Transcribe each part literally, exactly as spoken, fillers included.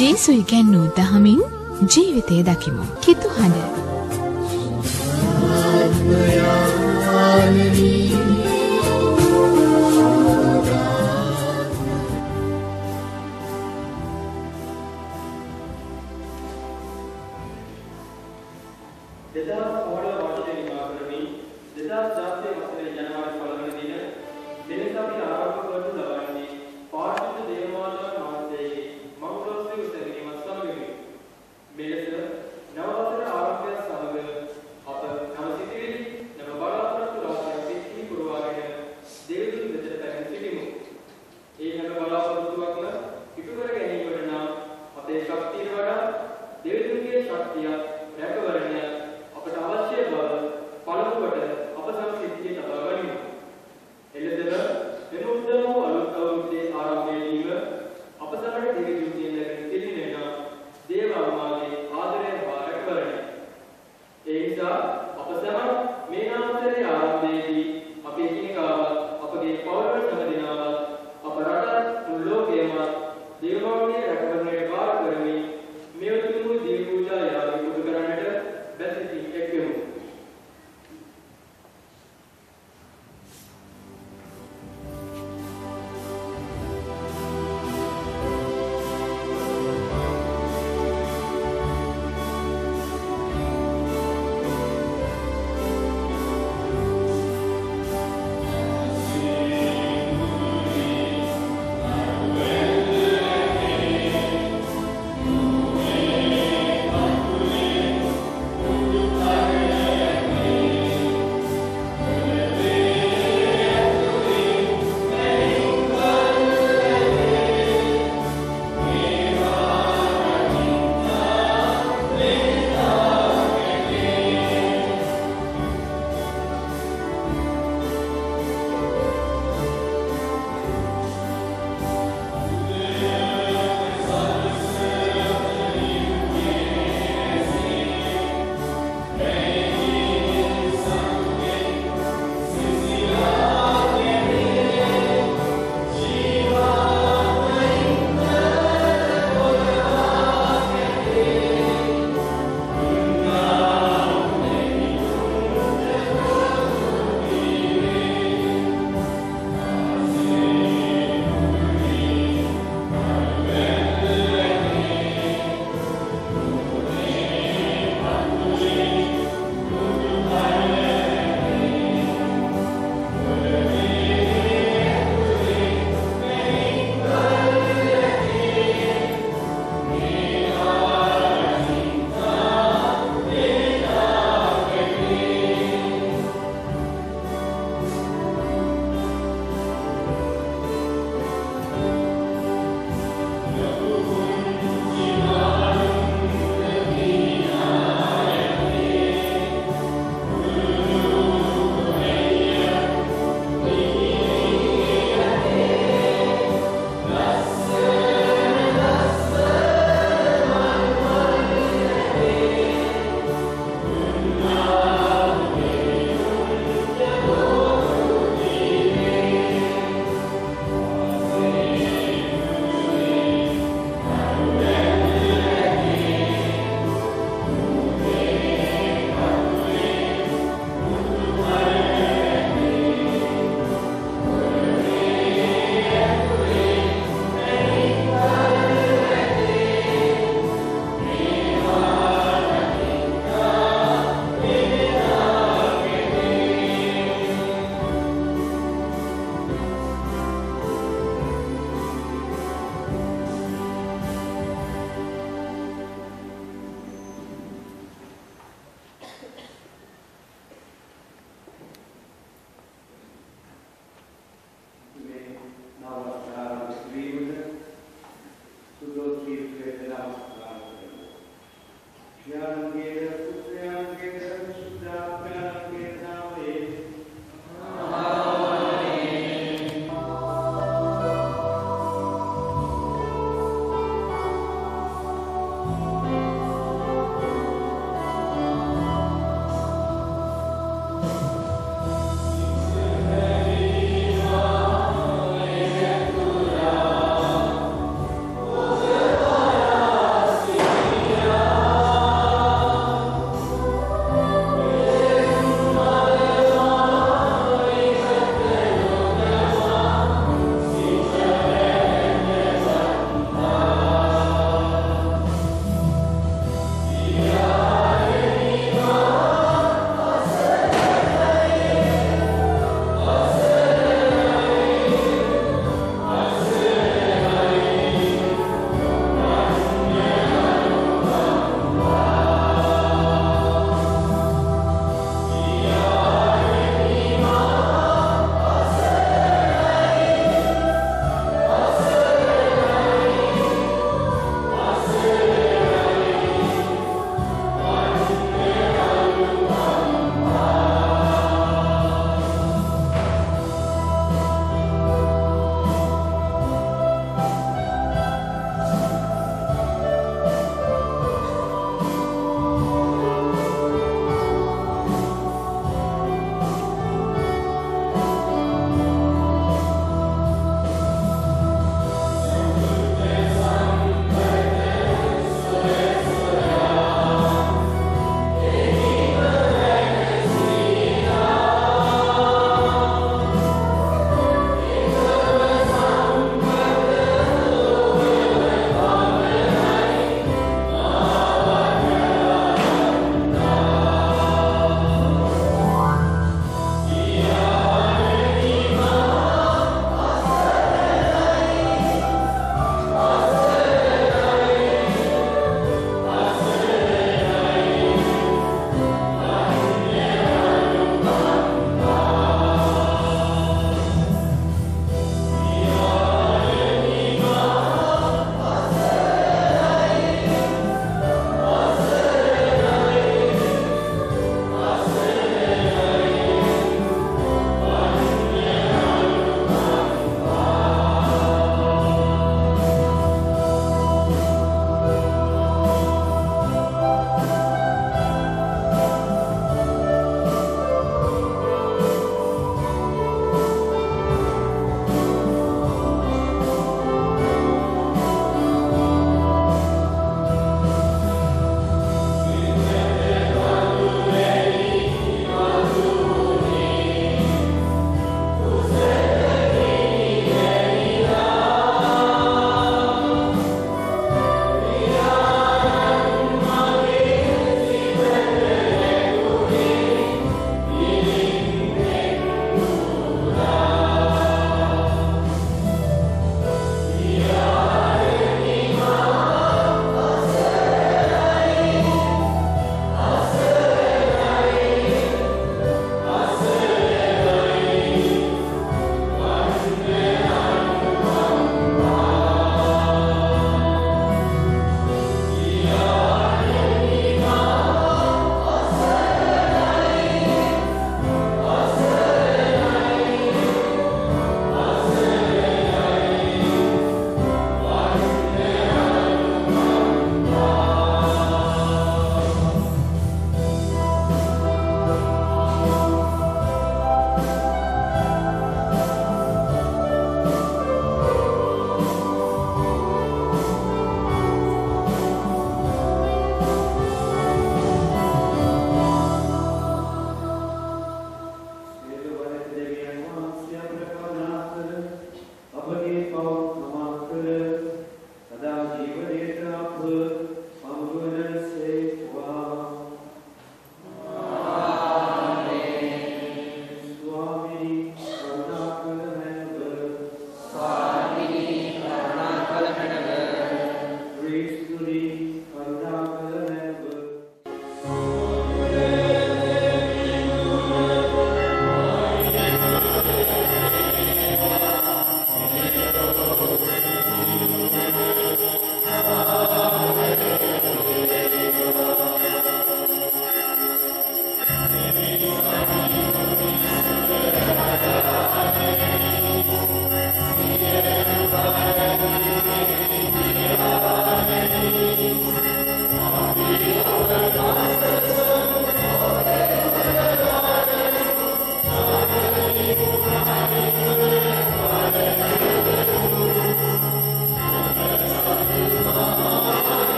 ජේසු ඉගැන්වූ දහමින් ජීවිතය දකිමු. කිතුහඬ.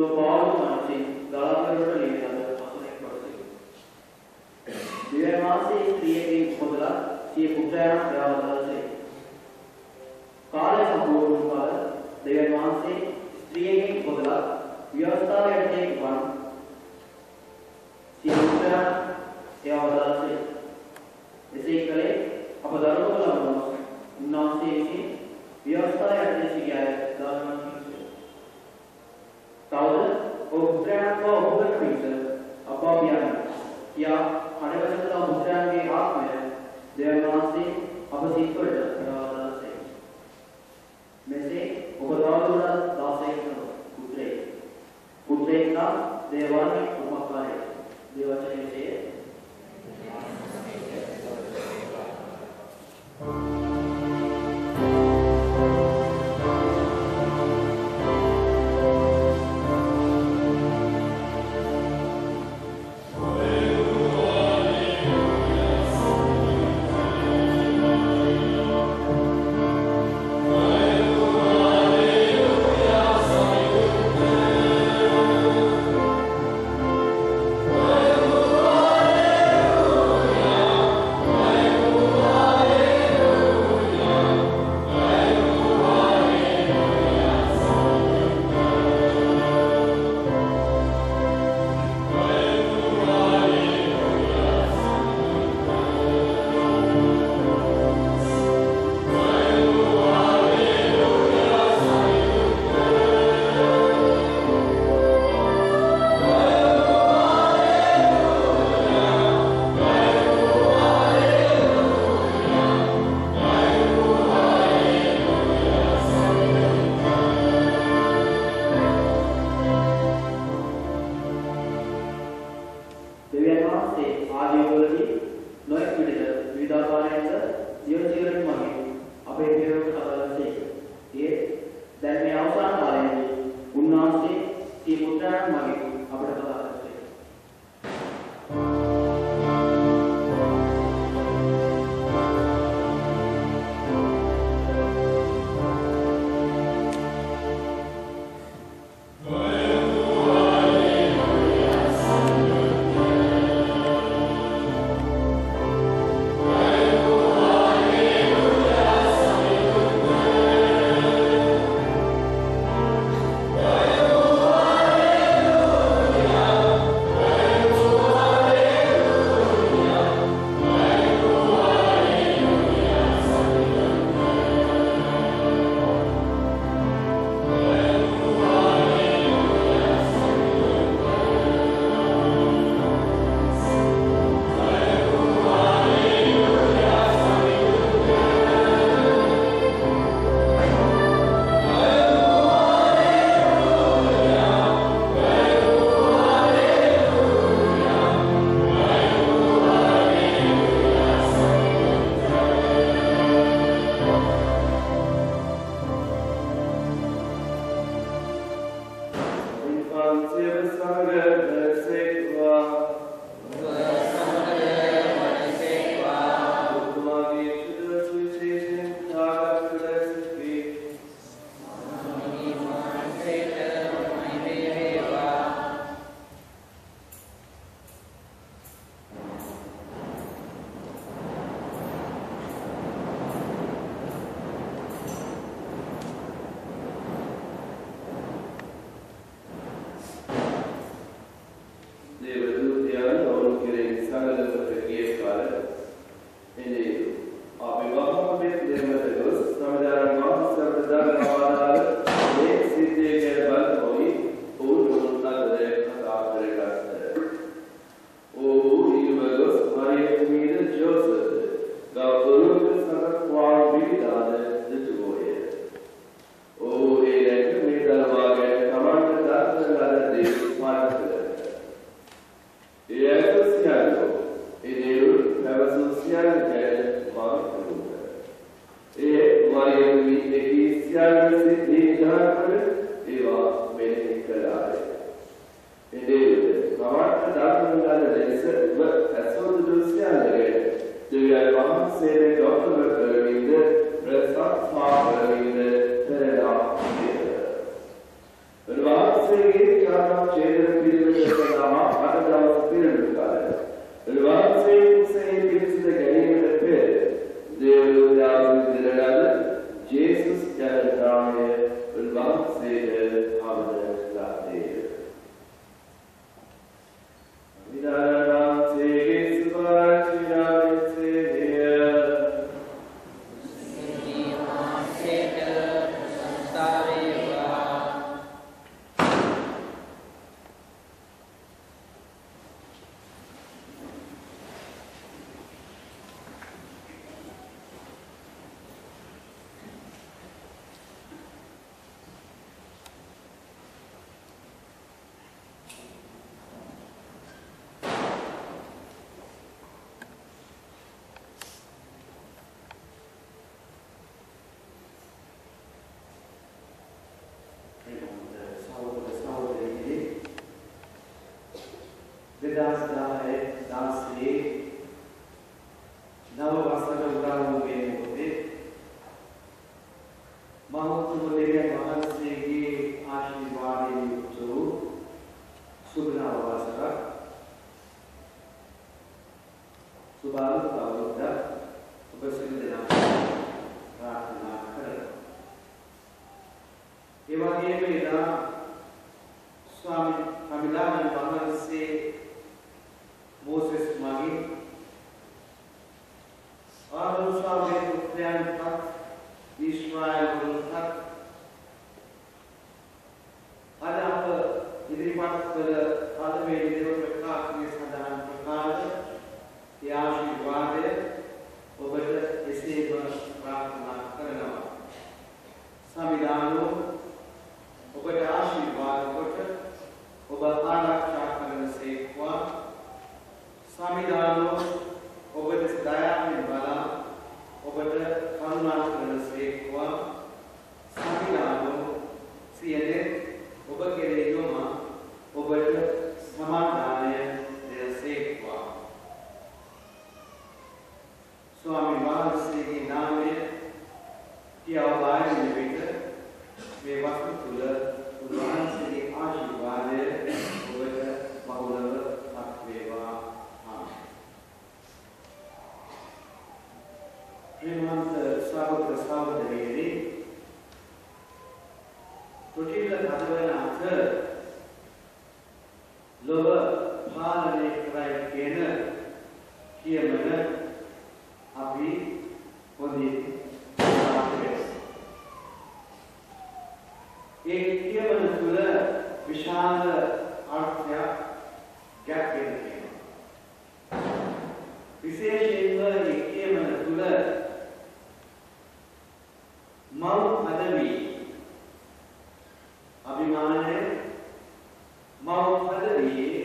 But දෙදහස් දහය නව වසර උදා වූ මේ මොහොතේ මහෞතුම දෙවියන් වහන්සේගේ ආශිර්වාදයෙන් යුක්ත වූ සුබ නව වසරක් සුබාල අවුරුද්දක් ඔබ සියලු දෙනාට ප්‍රාර්ථනා කරමි. ඒ වගේම එදා ස්වාමී කමිලායන් වහන්සේ මොසෙස් මගින් ආරෝන් ස්වාමී පුත්‍රයන්ට ඊශ්‍රායල් වලට අද අප ඉදිරිපත් කළ පළවෙනි දේව ප්‍රකාශනයේ සඳහන් ප්‍රකාශ ඒ ආශිර්වාදය ඔබට එසේම ප්‍රාර්ථනා කරනවා. සමිදානෝ ඔබට ආශිර්වාද කොට ඔබ ආරක්ෂා කරන සේක්වා. සමිදානෝ ඔබට දයාවෙන් බලා ඔබට කරුණා කරන සේක්වා. සමිදානෝ සියලේ ඔබ කෙරෙහි යොම ඔබට සමාදානය දෙන සේක්වා. ස්වාමී වහන්සේගේ නාමයේ පියවබාහින විට මේ වස්තු තුල උන්වහන්සේගේ ආශිර්වාදය ඔබට බහුලව අත් වේවා. ආමේන්. ප්‍රේමවන්ත සහෝදර සහෝදරියනි, කුටිල හදවන අතර ලොව පාලනය කරයි කියන කියමන අපි හොඳින් ඒ කියමන තුළ විශාල අර්ථයක් ගැප්ගෙන තියෙනවා. විශේෂයෙන්ම ඒ කියමන තුළ මව් පදවි අභිමානය මව් පදවියේ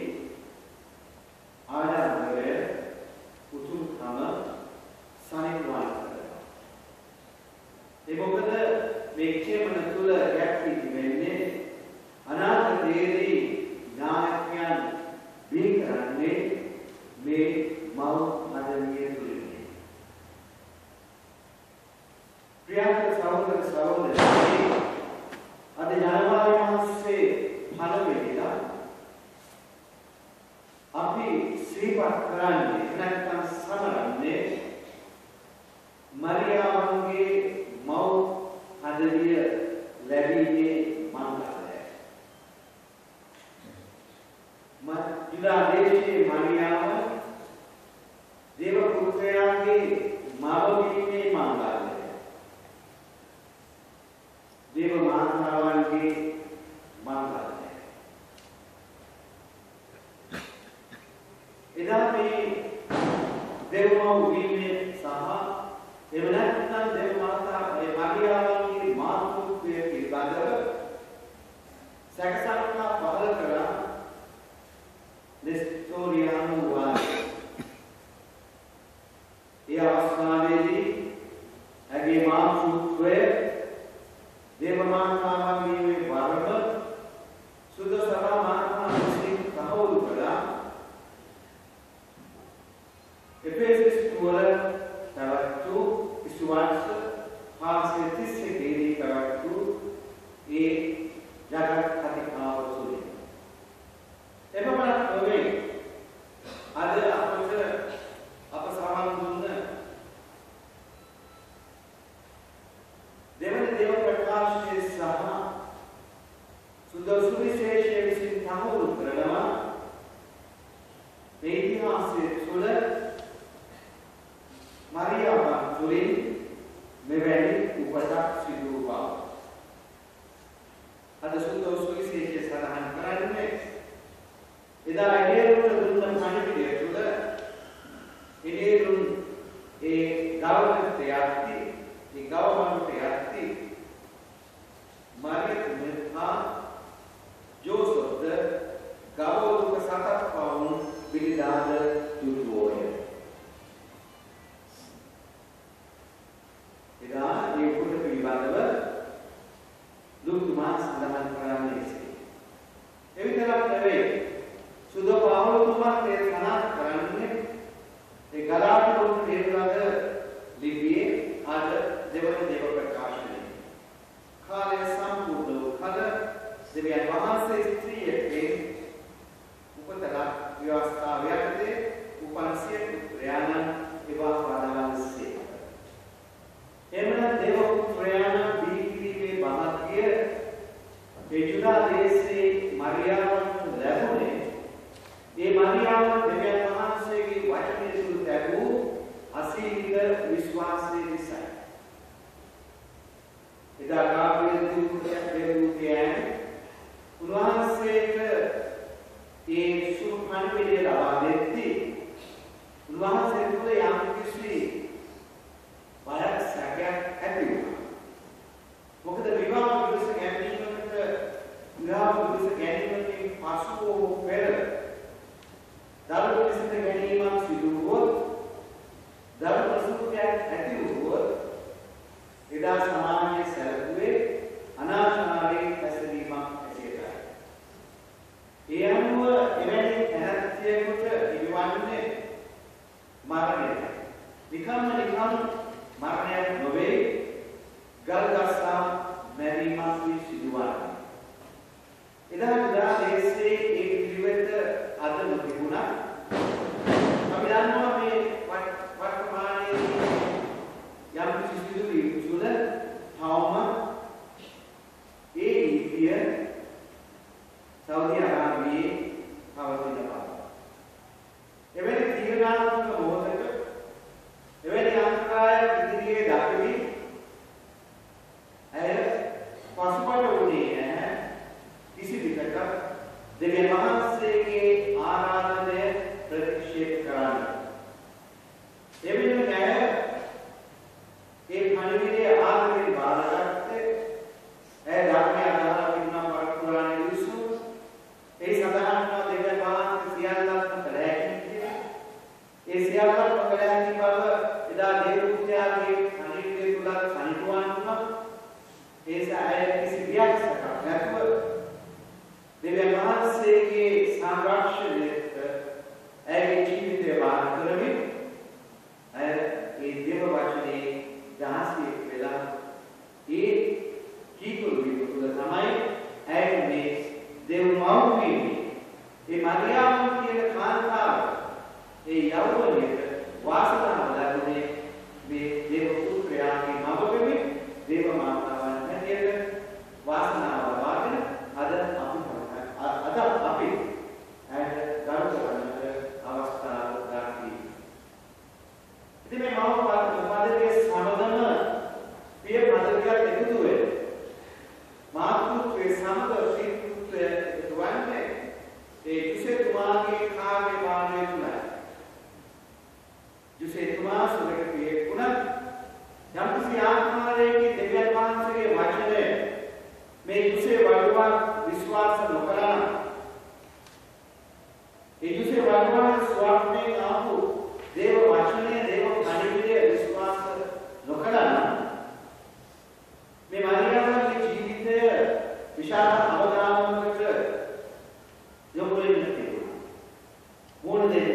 ආඩම්බරය උතුම්කම සනිටුවාන කරනවා. ඒ මොකද මේ කියමන තුළ ගැප්ටි තිබෙන්නේ අනාගතයේදී නායකයන් බිහි කරන්නේ මේ මව් පදවිය තුළින්. ප්‍රියංක සහෝදර සහෝදරියනි, අද ජනවාරි මාසයේ පළවෙනිදා අපි සිහිපත් කරන්නේ නැත්නම් සමරන්නේ මරියාවන්ගේ මව් පදවිය ලැබීමේ මංගලය. යුදා දේශයේ මරියාව දේව පුත්‍රයාගේ මව වීමේ මංගලය. දේව මාතාවන්ගේ මංගලය. එදා මේ දෙව්මව් වීමේ සහ එව නැත්නම් දේව මාතා ඒ මරියාවන්ගේ මාතෘත්වය පිළිබඳව සැකසක්කා පහළ කළා නෙස්තෝරියානු වාදී. ඒ අවස්ථාවේදී ඇගේ මාතෘත්වය දේව මාතාවන්ගේ වරම සුදසරා මාතා විසින් තහවුරු කළා. එපෙසස් වල තවතු විශ්වාස පාසෙ තිස්සේදී තවතු ඒ ජගත් කතිකාව තුලින් එපමණක් නොවේ. අද අපට අප සමන් දුන්න දෙවන දේව ප්‍රකාශයේ සහ සුන්දර සුවිශේෂයේ විසින් තහවුරු කරනවා මේ ඉතිහාසයේ තුළ මරියාවන් තුළින් මෙවැනි උපතක් සිදු වූ බව. අද සුන්දර සුවිශේෂය සඳහන් කරන්නේ එදා එළේරුන්ට දුන්න පණිවිඩය තුළ එළේරුන් ඒ ගවකට යatti ඒ ගවමන්ට යatti මරියා ජෝසොෆ්ද ගවලුක සතක් පවුන් පිළිදාද යුතුවෝය. එදා ඒ කොට පිළිබඳව දුක්තුමා සඳහන් කරන්නේ එසේ. එවිතරක් නෙවෙයි සුදෝ පවුලුතුමා උන්වහන්සේ තුළ යම් කිසි බයක් සැකයක් ඇති වුණා. මොකද විවාහ විවස ගැනීමකට විවාහ විවස ගැනීමකින් පසු පෙර දරුවෝ විසින් ගැනීමක් සිදු වුවොත් දරුවෝ ප්‍රසූතියක් ඇති වුවොත් එදා සමාජයේ සැලකුවේ අනාචාරයෙන් හැසිරීමක් ඇතියටයි. ඒ අනුව එවැනි තැනැත්තියෙකුට ඉවන්නේ මරණයයි. නිකම්ම නිකම් මරණයක් නොවේ, ගල්ගස්සා මැරීමක් වී සිදුවන්නේ. එදා උදා දේශයේ ඒ පිළිවෙත අද නොතිබුණා. අපි දන්නවා මේ වර්තමානයේ යම් කිසි සිදුවීම් තුළ තවම ඒ නීතිය සෞදි අරාබියේ පවතින බව. එවැනි තීරණාත්මක මොහොතක එවැනි අන්තරායක් ඉදිරියේ දක්වමි ඇය පසුබට වුණේ නැහැ කිසි විටක දෙවියන් වහන්සේගේ ආරාධනය ප්‍රතික්ෂේප කරන්න. එවෙනුවෙන් ඇය ඒ පණිවිඩය ආදරයෙන් බාරගත්තේ. ඇය ධර්මය අදහලා තිබුණා පරපුරාණේ විසු. ඒ සඳහන් වන දෙවියන් වහන්සේ සියල්ලක්ම කළ හැකි කියලා. ඒ සියල්ලක්ම කළ හැකි බව එදා දේවදූතයාගේ පණිවිඩය තුල සනිටුවන් වුණා. ඒ සෑය කිසි වියක්ෂකක් නැතුව දෙවියන් වහන්සේගේ සංරක්ෂණයට ඇගේ ජීවිතය වාර කරමින් ඇය ඒ දේව වචනේ දහසියෙක් වෙලා ඒ කීකුරු වීම තුළ තමයි ඇය මේ දේව මව්පියනි ඒ මරියාම කියන කාන්තාව ඒ යෞවනයේ වාසනාව ලැබුණේ මේ දේව පුත්‍රයාගේ මව වෙමින් දේව මාතාවන් හැටියට වාසනාව ලබාගෙන අද අපි අද අපි ඇයට ගරු කරන්නට අවස්ථාව ගන්නී. ඉතින් මේ මව පදවිය සමගම පිය පදවියක් එකතු වෙන මාතෘත්වයේ සමග පිතෘත්වය එකතු වන්නේ ඒ ජුසේතුමාගේ කාර්ය භාණ්ඩය තුලයි. ජුසේතුමා සුරකපියේ වුණත් යම් කිසි ආකාරයකින් දෙවියන් වහන්සේගේ වචනය මේ ජුසේ වඩුවක් විශ්වාස නොකරන ඒ ජුසේ වඩුවක් ස්වර්ණයෙන් ආපු දේව වචනය දේව පණිවිඩය විශ්වාස නොකරන මේ මරියාමගේ ජීවිතය විශාල අවදානමකට යොමු වෙන්න තිබුණා. මොන දෙයක්?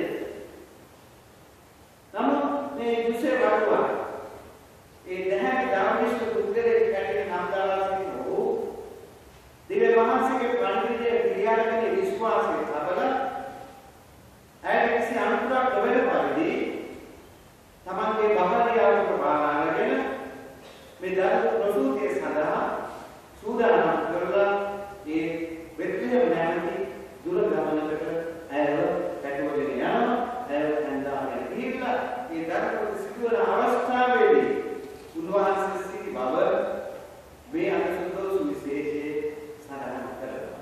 නමුත් මේ ජුසේ වඩුවක් ඒ දැහැමි ධර්මිෂ්ඨ පුද්ගලයෙක් හැටියට නම් දාලා සිටිනෝ දිව්‍ය වහන්සේගේ පණිවිඩය පිළිඅරගෙන විශ්වාසයෙන් තබලා ඇය කිසි අනුතරක් නොවන පරිදි තමන්ගේ බහරියාවට බාර අරගෙන මේ දරු ප්‍රසූතිය සඳහා සූදානම් කරලා ඒ වෙත්ලෙම නැමැති දුර ගමනකට ඇයව පැටවගෙන යනවා. ඇයව හඳාගෙන ගිහිල්ලා ඒ දරු සිදුවන අවස්ථාවේදී උන්වහන්සේ සිටි බව මේ අනුසුද්ධ සුවිශේෂයේ සඳහන් කරනවා.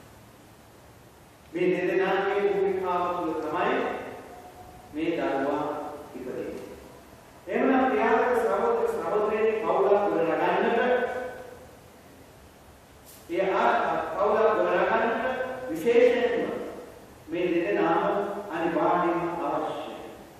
මේ දෙදෙනාගේ භූමිකාව තුළ තමයි මේ දරුවා ඉපදෙන්නේ. එවනම් ත්‍යාග සහෝදර සහෝදරයනි පවුලක් ගොඩනගන්නට ඒ ආ පවුලක් ගොඩනගන්නට විශේෂයෙන්ම මේ දෙදෙනාම අනිවාර්යයෙන්ම අවශ්‍යයි.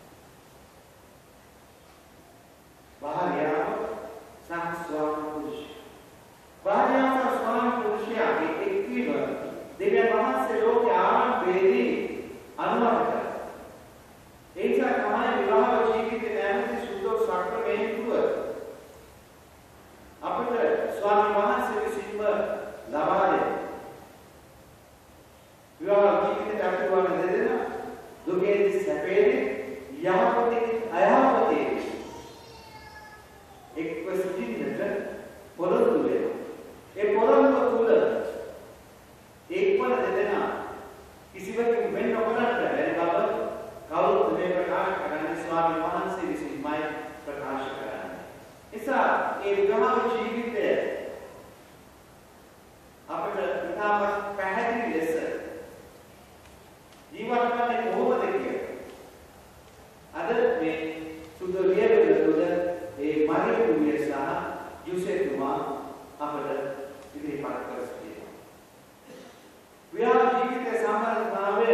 භාර්යාව සහ ස්වාමි පුරුෂය. භාර්යාව සහ ස්වාමි පුරුෂයාගේ එක්වීම දෙවියන් වහන්සේ ලෝකයේ ආරම්භයේදී අනුමත කළා. ඒ නිසා තමයි විවාහ ජීවිතේ නැමැති සුද්ධ සාක්‍රමේන්තුව අපට ස්වාමි වහන්සේ විසින්ම ලබා දෙන්නේ. විවාහ ජීවිතේ අතුරුවන දෙදෙනා දුකේදී සැපේදී යහපතේ අයහපතේ එක්ව සිටින්නට පොරොන්දු වෙනවා. ඒ පොරොන්දු තුළ එක්වන දෙදෙනා කිසිවකින් වෙන් නොකරන්න බැරි බව කවුරුත් මේ ප්‍රකාශ කරන්නේ ස්වාමීන් වහන්සේ විසින්මයි ප්‍රකාශ කරන්නේ. නිසා ඒ විවාහ ජීවිතය අපට ඉතාමත් පැහැදිලි ලෙස ජීවත් කරන්නේ කොහොමද කියලා අද මේ සුදු ලියවල තුල ඒ මරියුමිය සහ යුසෙතුමා අපට ඉදිරිපත් කර සිටිනවා. විවාහ ජීවිතයේ සම්බන්ධතාවය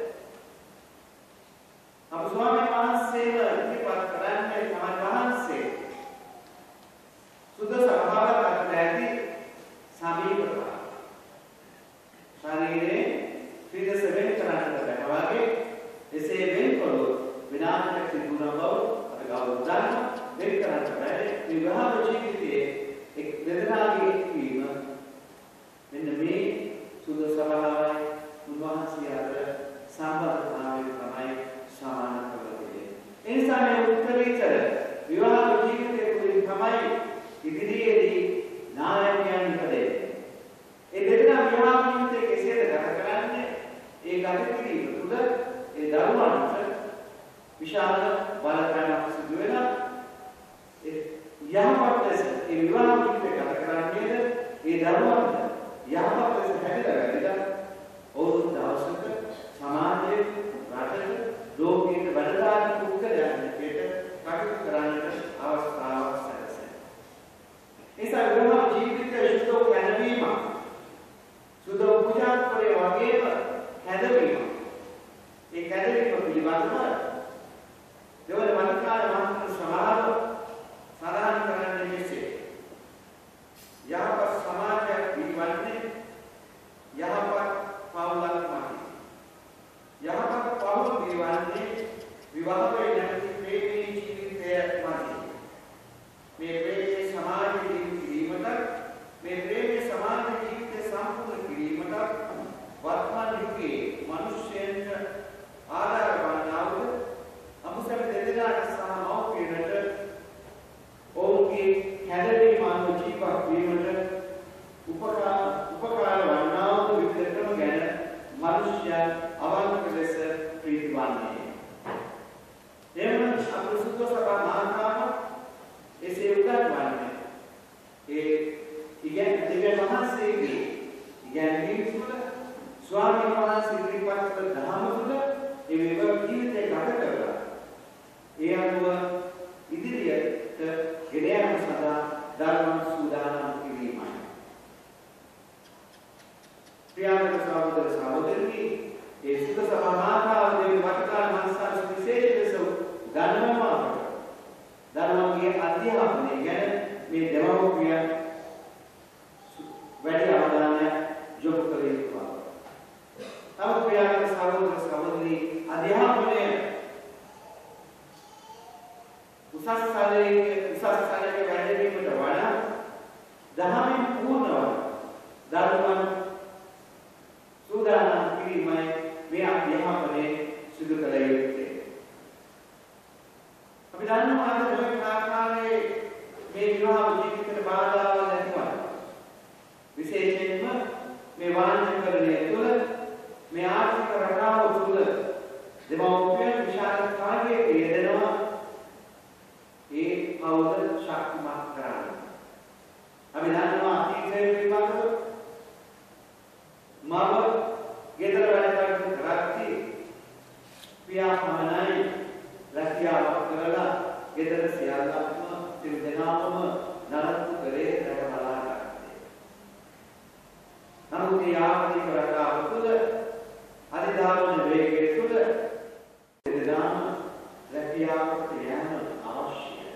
අප ස්වාමීන් වහන්සේව ඉදිරිපත් කරන්නේ තමයි වහන්සේ සුදු සභාවක් අතර ඇති සමීපතාව. ශරීරයේ ත්‍රිදස වෙන් කරන්නට බැහැ වගේ එසේ වෙන්කොළොත් විනාශයක් සිදු වන බව අපි ගෞරව දන්නවා. වෙන් කරන්නට බැහැ. මේ විවාහ ජීවිතයේ එක් දෙදෙනාගේ එක්වීම මෙන්න මේ සුදු සභාවයි උන්වහන්සේ අතර සම්බන්ධතාවය තමයි සමාන කරන්නේ. ඒ නිසා මේ උත්තරීතර විවාහ ජීවිතයේ තුලින් තමයි ඉදිරියේදී නායකයන් ඉපදෙන්නේ. ඒ දෙදෙනා විවාහ ජීවිතයේ කෙසේද ගත කරන්නේ? ඒ ගත කිරීම තුළ ඒ දරුවන්ට විශාල බලපෑමක් සිදු වෙනවා. ඒ යහපත් ලෙස ඒ විවාහ ජීවිතය ගත කරන්නේද ඒ දරුවන්ට යහපත් ලෙස හැදලා වැඩිලා ඔවුන් දවසක සමාජයේ රටේ ලෝකයේ වැඩදාන පුද්ගලයන් විදිහට කටයුතු කරන්නට අවස්ථාවක් සැලසෙනවා. ඒ නිසා විවාහ ජීවිතයේ සුදු පැනවීම සුදු පූජාත්පරේ වගේම හැදවීම. ඒ හැදවීම පිළිබඳව දෙවන වනිකාය මහත්ම සමාජ සාධාරණ කරන්නේ මෙසේ. යහපත් සමාජයක් පිළිවන්නේ යහපත් පවුලක් මත. යහපත් පවුල පිළිවන්නේ විවාහයේ නැති ප්‍රේමී ජීවිතයක් මත. මේ ප්‍රේමී සමාජ ජීවිතීමට මේ ප්‍රේමී සමාජ ජීවිතය සම්පූර්ණ කිරීමට වර්තමාන යුගයේ මිනිස්යන්ට ආධාර වන්නාවුද අමුසම දෙදෙනාට සහ මව්පියන්ට ඔවුන්ගේ හැදවීම අනුව ජීවත් වීමට උපකාර උපකාර වන්නාවුද විවිධ ක්‍රම ගැන මිනිස්යන් අවංක ලෙස ප්‍රීතිවන්නේ. එමන් අපසුද්ධ සභා මහානාම එසේ උගන්වන්නේ ඒ ඉගෙන දෙවියන් වහන්සේගේ ඉගැන්වීම තුළ ස්වාමීන් වහන්සේ ඉදිරිපත් කළ ධර්ම තුළ ඒ විවාහ ජීවිතය ගත කරලා ඒ අනුව ඉදිරියට ගෙන යාම සඳහා ධර්ම සූදානම් කිරීමයි. ප්‍රියංක සහෝදර සහෝදරනි, ඒ සුද්ධ සභා මාතාවගේ වටිනා මනසාර විශේෂ ලෙස ගණනම ධර්මයේ අධ්‍යාපනය ගැන මේ දෙමව්පියන් වැඩි අවධානයක් යොමු කළ යුතුයි. තව ප්‍රියංක සහෝදර සහෝදරි, අධ්‍යාපනය උසස් ශාලයේ උසස් ශාලයේ වැඩිවීමට වඩා දහමින් පූර්ණව ධර්මයන් සූදානම් කිරීමයි මේ අධ්‍යාපනයේ සිදු කළ යුත්තේ. අපි දන්නවා අද මොකක් ආකාරයේ මේ විවාහ ජීවිතේ බාධාවල් නැතිවම විශේෂයෙන්ම මේ වාණිජකරණය තුළ මේ ආර්ථික රටාව තුළ දෙමව්පියන් විශාල කාර්යයක යෙදෙනවා. ඒ පවුල ශක්තිමත් කරන්න. අපි දන්නවා අතීතයේ පිළිබඳව මව ගෙදර වැඩ කරද්දී පියා පමණයි රැකියාවක් කරලා ගෙදර සියල්ලක්ම සිල් දෙනාම නරත්තු කරේ රැක බලා ගත්තේ. නමුත් ඒ ආර්ථික රටාව තුළ අධිධාවන වේගය තුළ දෙදෙනාම රැකියාවට යෑම අවශ්‍යයි.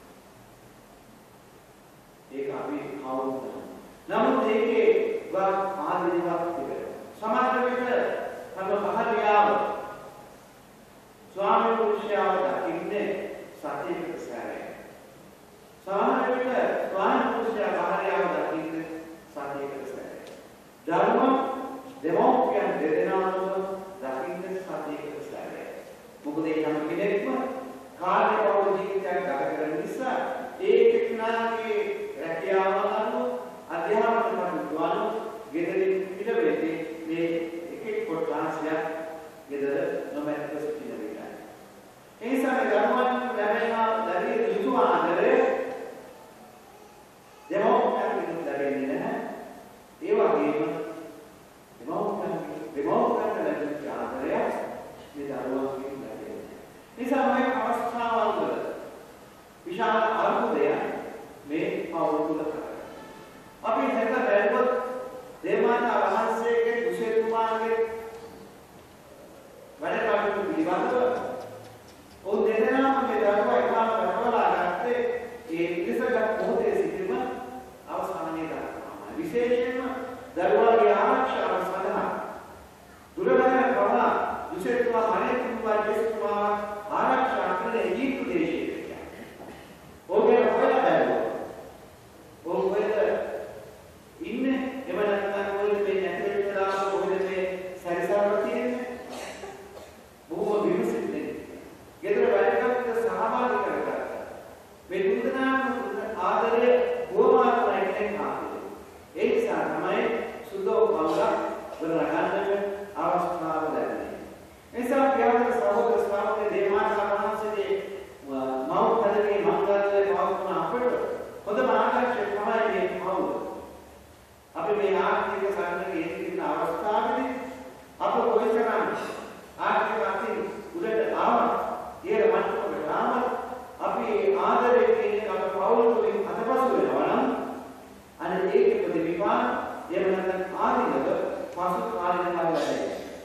ඒක අපි කවුරුද? නමුත් ඒකේ වා ආධිනවක් තිබෙනවා. සමහර විට තම පහලියාව ස්වාමි පුරුෂයාව දකින්නේ සතියකට සැරේ. සමහර විට ස්වාමි පුරුෂයා පහලියාව දකින්නේ සතියකට සැරේ. ධර්ම දෙමෝපියන් දෙදෙනාම දකින්නේ සතියකට සැරේ. මොකද ඒ හැම කෙනෙක්ම කාර්ය බහුල ජීවිතයක් ගත කරන නිසා ඒ එක්කෙනාගේ රැකියාව අනුව අධ්‍යාපන කටයුතු අනුව ගෙදරින් පිට වෙන්නේ මේ එක එක් කොටසක් ගෙදර නොමැතිව සිටින විටයි. ඒ නිසා මේ ධර්මයන් ලැබෙන ලැබිය යුතු ආදරය දෙමෝපියන්ගෙන් ලැබෙන්නේ නැහැ. ඒ වගේම දෙමෝපියන් දෙමෝපියන්ට ලැබෙන ආදරය මේ දරුවන්ගෙන් ලැබෙන්නේ. නිසා මේ විශාල අර්බුදයක් මේ පවුල තුල කරා. අපි හිත බැලුවොත් දේවමාතා වහන්සේගේ කුසේතුමාගේ වැඩ කටයුතු පිළිබඳව ඔව් දෙදෙනාම මේ දරුවා එකම රටවලා ගත්තේ ඒ ඉතිසගත් මොහොතේ සිටීම අවසානයේ දක්වා. විශේෂයෙන්ම දරුවාගේ ආරක්ෂාව සඳහා දුරබැන පවා කුසේතුමා අනේතුමා ජේසුතුමා ආරක්ෂා කරන ඊජිප්තු දේශයේ. ඔහුගේ හොයලා බැලුවා. ඔහු හොයද ඉන්නේ එම නැත්නම් ඔය මේ නැති වෙලා කොහෙද මේ සැරිසරව තියෙන්නේ? බොහොම විමසින්නේ. ගෙදර වැඩකට සහභාගී කරගත්තා. මේ දුන්නාම ආදරය බොහොමාත්මයි කෙනෙක් ආවේ. ඒ නිසා තමයි සුදෝ බංගා වරණගන්න අවස්ථාව ලැබෙන්නේ. එනිසා ප්‍රියවන්ත සහෝදර ස්වාමීන් දේවමාතා වහන්සේගේ මෞඛදගේ මංගල්‍ය පවත්වන අපට හොඳම ආදර්ශය තමයි මේ පවුල. අපි මේ ආර්ථික සංකල්පයේ ඉන්න අවස්ථාවේදී අප කොයිතරම් ආර්ථික අතින් උඩට ආවත් ඊට මට්ටමකට ආවත් අපි ආදරයේ කියන අප පවුල තුලින් අතපසු වෙනවා නම් අනේ ඒකේ ප්‍රතිවිපාක එහෙම නැත්නම් ආදීනව පසු කාලිනව වැඩේ.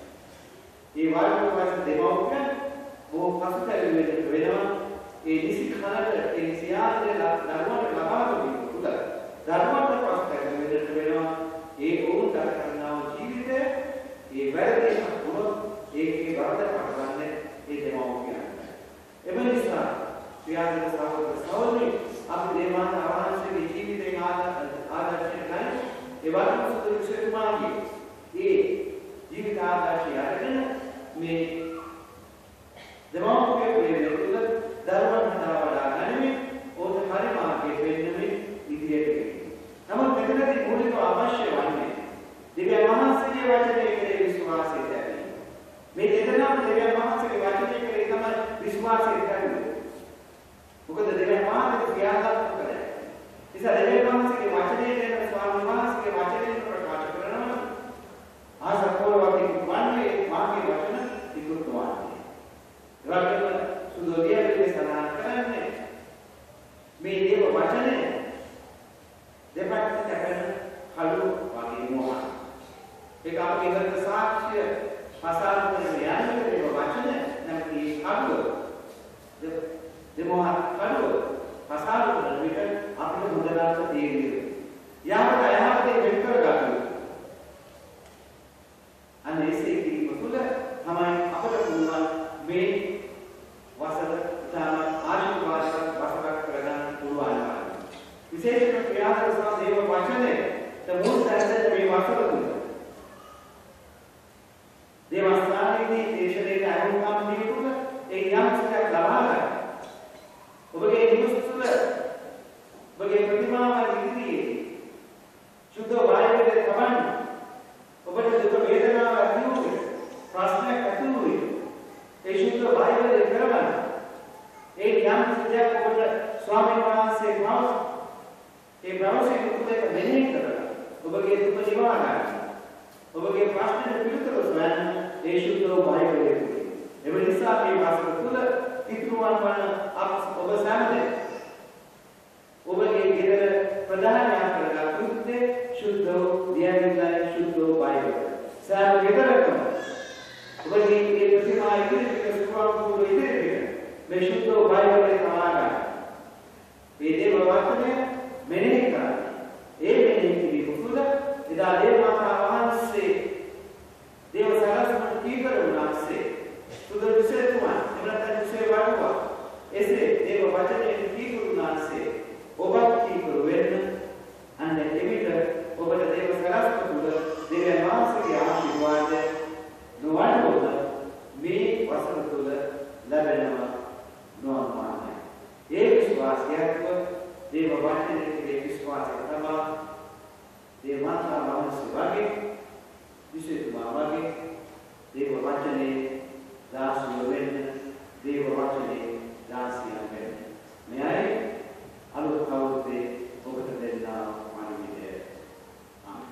මේ වාර්ෂික දෙමව්පියන් බොහෝ පසුතැවිලි වෙනවා. ඒ නිසි කාලේ ඒ නිසි ආදරේ දරුවන්ට ලබා දුන්නේ උදා. දරුවන්ට පසුතැවිලි වෙනවා. ඒ වුන් දරකරනා ජීවිතය ඒ වැරදි වුණොත් ඒකේ වරද පටවන්නේ ඒ දෙමව්පියන්. එම නිසා ප්‍රියන්ත සහෝදර සහෝදරි අපි දේවමාතා වහන්සේගේ ජීවිතයෙන් ආදර්ශයෙන් ගන්න ඒ වගේම සුදු විශේෂමාගේ ඒ ජීවිත ආදර්ශය අරගෙන මේ දෙමව්පිය ප්‍රේමය තුළ දරුවන් හදා වඩා ගැනීම ඕක හරි මාර්ගයේ වෙන්නේ ඉදිරියට ගෙනියන. නමුත් මෙතනදී මූලිකව අවශ්‍ය වන්නේ දෙවියන් වහන්සේගේ වචනයේ කෙරෙහි විශ්වාසය ඇතිවීම. මේ දෙදෙනාම දෙවියන් වහන්සේගේ වචනයේ කෙරෙහි තමයි විශ්වාසය ඇතිවෙන්නේ. මොකද දෙවියන් වහන්සේ ක්‍රියාත්මක කරන්නේ. නිසා දෙවියන් වහන්සේගේ වචනයේ දෙන ස්වාමීන් වහන්සේගේ වචනයෙන් ප්‍රකාශ කරනවා ආසකෝලවදී වන්නේ මාගේ වචන ඉක්ුත් වන්නේ. ඒවගේම සුදෝදියාවේ සඳහන් කරන්නේ මේ දේව වචනේ දෙපැත්තට කරන කළු වගේ මොහොත. ඒක අපේ ගත සාක්ෂිය පසාර කරන යන්නේ දේව වචන නැති කළු දෙමොහත් කළු පසාර කරන විට අපිට මුදලාට තේරෙන්නේ. යාමක යහපතේ වෙන් කරගන්න. අනේ ඒකේ මුතුල තමයි අපට පුළුවන් මේ වසර තම ආශිර්වාදයක් වසරක් කරගන්න පුළුවන්. විශේෂයෙන් ක්‍රියාත්මක දේව වචනේ තමුන් දැක්කේ මේ වසර තුල. දේවස්ථානයේදී දේශලේක අනුකම්ප දීපුව ඒ යම් සිතක් ලබා ගන්න. ඔබගේ නිවස තුල ඔබගේ ප්‍රතිමාව ඉදිරියේ සුද්ධ වායුවේ තමන් ඔබට දුක වේදනාවක් ඇති වුනේ ප්‍රශ්නයක් ඇති වුනේ ඒ සුද්ධ වායුවේ කරගන්න. ඒ යම් සිතක් ඔබට ස්වාමීන් වහන්සේ මාව ඒ ප්‍රවසේ කුලයක මෙහෙය කරලා ඔබගේ දුක නිවා ගන්න. ඔබගේ ප්‍රශ්නෙට පිළිතුරු සොයන්න ඒ සුද්ධ වායුවේ. එම නිසා මේ වස්තු තුල පිටුරුවන් වන අප ඔබ සෑමදේ ඔබගේ ගෙදර ප්‍රධානයක් කරගත් යුත්තේ සුද්ධ දියවිල්ලයි සුද්ධ වායුව. සෑම ගෙදරකම ඔබගේ මේ ප්‍රතිමා ඉදිරියට සුවම් වූ ඉදිරියට මේ සුද්ධ වායුවේ සමාගම. මේ දේව වචනය මෙනෙහි කරන්න. ඒ මෙනෙහි කිරීම තුළ එදා දේවමාතා වහන්සේ දේව සරස්වත කීකරුණාසේ සුදු විශේෂතුමා එමෙන්නත් විශේෂ වඩුවා එසේ දේව වචනයේ කීකරුණාසේ ඔබත් කීකරු වෙන්න අන්න එවිට ඔබට දේව සරස්වත තුළ දේවයන් වහන්සේගේ ආශිර්වාදය නොවන්වොත් මේ වසර තුළ ලැබෙනවා නොඅනුමානයි. ඒ විශ්වාසයත්ව දේව වචනයේ විශ්වාසය තමයි දේවමාතා වහන්සේ වගේ විශේෂතුමා වගේ දේව වචනේ දාසිය වෙන්න දේව වචනේ දාසිය වෙන්න. මෙයයි අලුත් අවුරුද්දේ ඔබට දෙන්නා පණිවිඩය. ආමෙන්.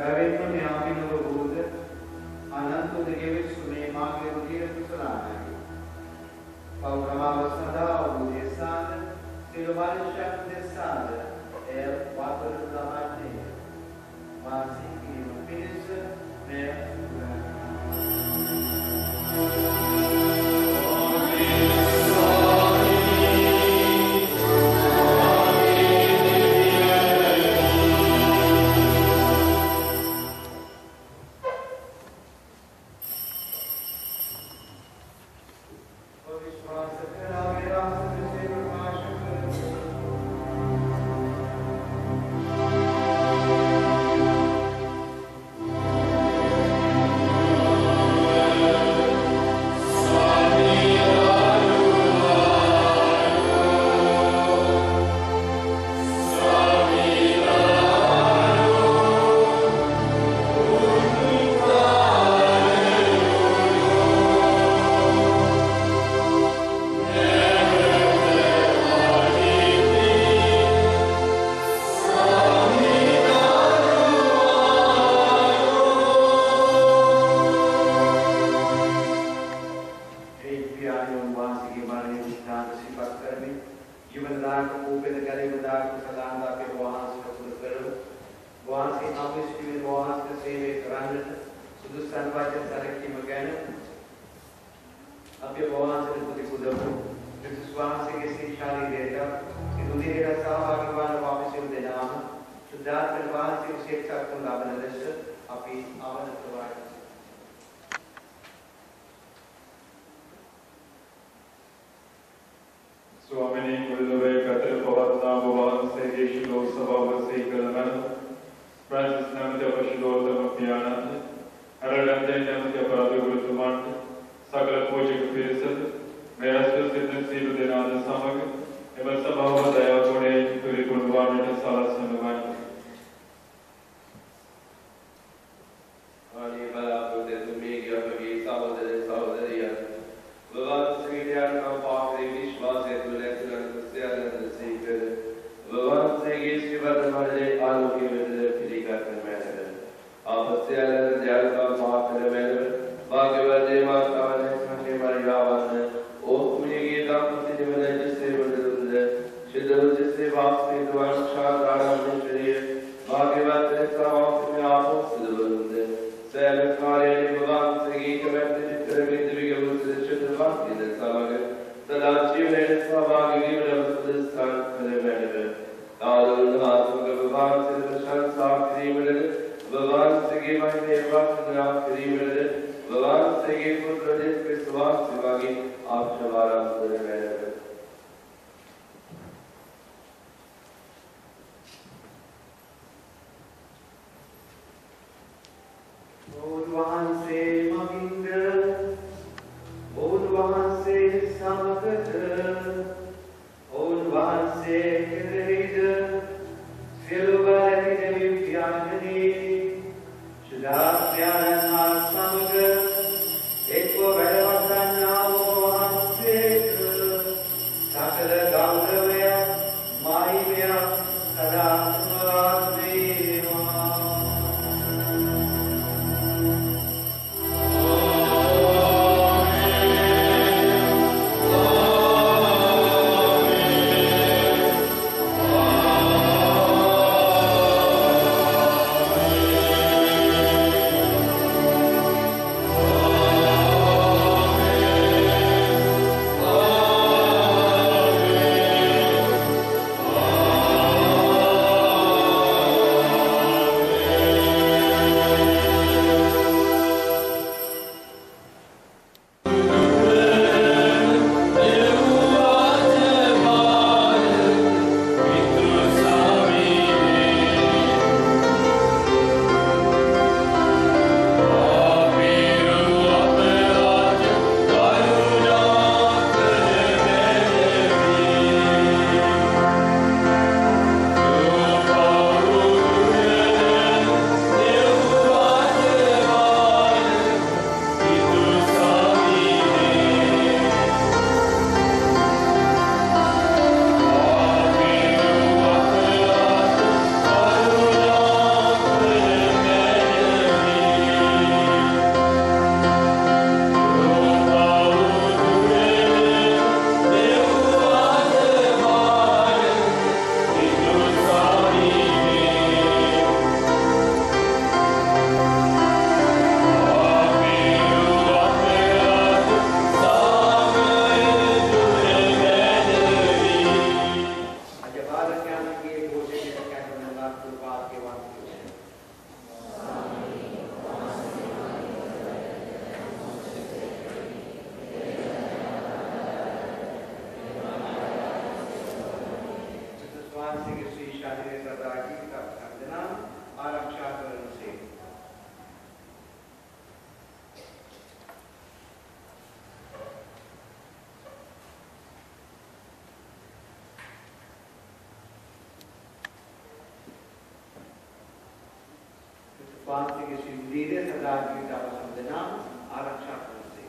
සැබවින්ම මේ අභිනව වූද අනන්ත දෙවියන් සුමේ මාගේ උදිර කුසලානයි. පෞරමාව සදා වූ සාද සිරවර්ෂක් දෙසාද එය වපර ප්‍රමාණය මාසිකී පිණිස මෙය පාන්තික ශිල්පීය සදා ජීවිත අවසන්දනා ආරක්ෂා කරසේ.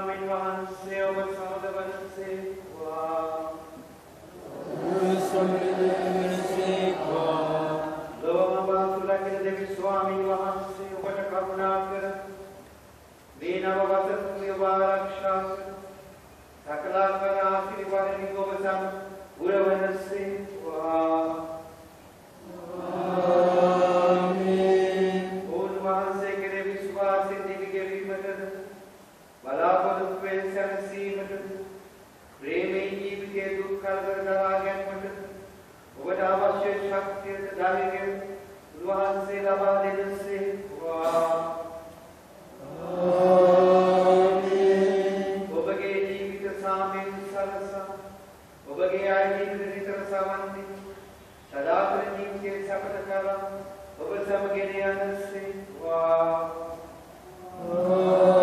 ස්වාමීන් වහන්සේ ඔබ සමදවන්සේ වා ලෝම බාසුලකින දෙවි ස්වාමීන් වහන්සේ ඔබට කරුණා කර මේ නව වසරේ ඔබ ආරක්ෂා කර සකලාකර ආශිර්වාදයෙන් ඔබ සම උරවනසේ වා ආමේන්. ඕන්වහන්සේ කෙරෙහි විශ්වාසයෙන් දිවිගෙවීමට බලාපොරොත්තු වෙන සැනසීමට ප්‍රේමයෙන් ජීවිතයේ දුක් කරදර දරා ගැනීමට ඔබට අවශ්‍ය ශක්තිය ධෛර්යය උන්වහන්සේ ලබා දෙනසේ වා ආමේන්. ඔබගේ ජීවිත සාමයෙන් සලසා ඔබගේ ආයතන නිතර සමන්ති සදාතර ජීවිතයේ සපත කරා ඔබ සමග ගෙන යනසේ වා